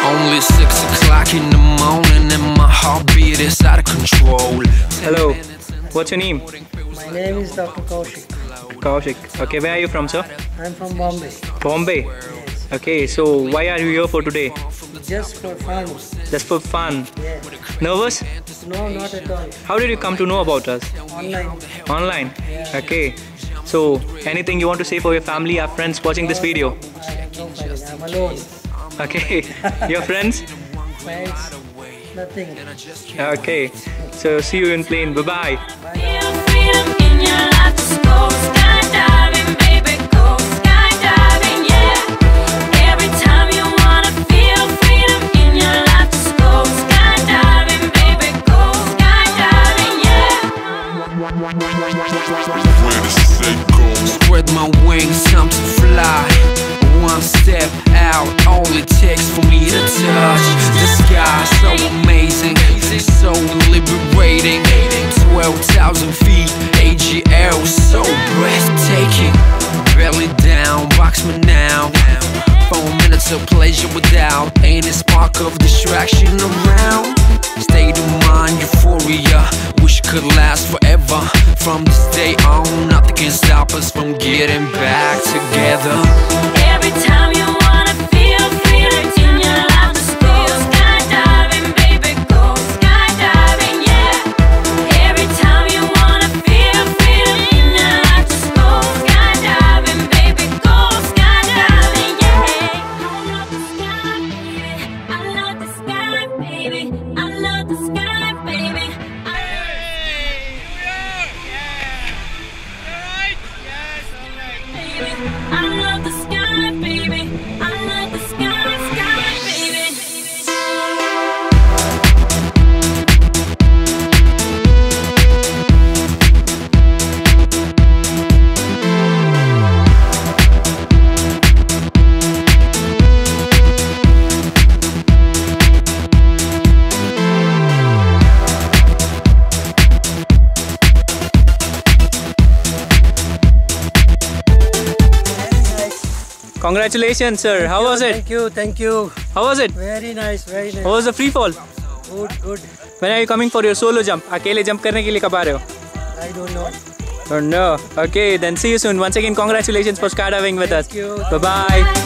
Only 6 o'clock in the morning and my heartbeat is out of control. Hello, what's your name? My name is Dr. Kaushik. Kaushik. Okay, where are you from, sir? I'm from Bombay. Bombay. Yes. Okay, so why are you here for today? Just for fun. Just for fun. Yeah. Nervous? No, not at all. How did you come to know about us? Online. Online? Yeah. Okay. So, anything you want to say for your family or friends watching this video? I have no family. I'm alone. Okay. Your friends? Friends, nothing. Okay. So, see you in plane. Bye-bye. Feel freedom in your life, just go skydiving, baby, go skydiving, yeah. Every time you wanna feel freedom in your life, just go skydiving, baby, go skydiving, yeah. Spread my wings, time to fly. One step out, all it takes for me to touch the sky. So amazing, so liberating. 12,000 feet, AGL, so breathtaking. Belly down, box me now. 4 minutes of pleasure without any spark of distraction around. State of mind, euphoria, wish could last forever. From this day on, nothing can stop us from getting back together. Every time you wanna feel freedom in your life, just go skydiving, baby, go skydiving, yeah. Every time you wanna feel freedom in your life, just go skydiving, baby, go skydiving, yeah. I love the sky, baby. I love the sky, baby. I love the sky, baby. I love the sky, sky, baby. Congratulations, sir. How was it? Thank you, thank you. How was it? Very nice, very nice. How was the free fall? Good, good. When are you coming for your solo jump? अकेले jump करने के लिए कब आ रहे हो? I don't know. Don't know. Okay, then see you soon. Once again, congratulations for skydiving with us. Thank you. Bye bye.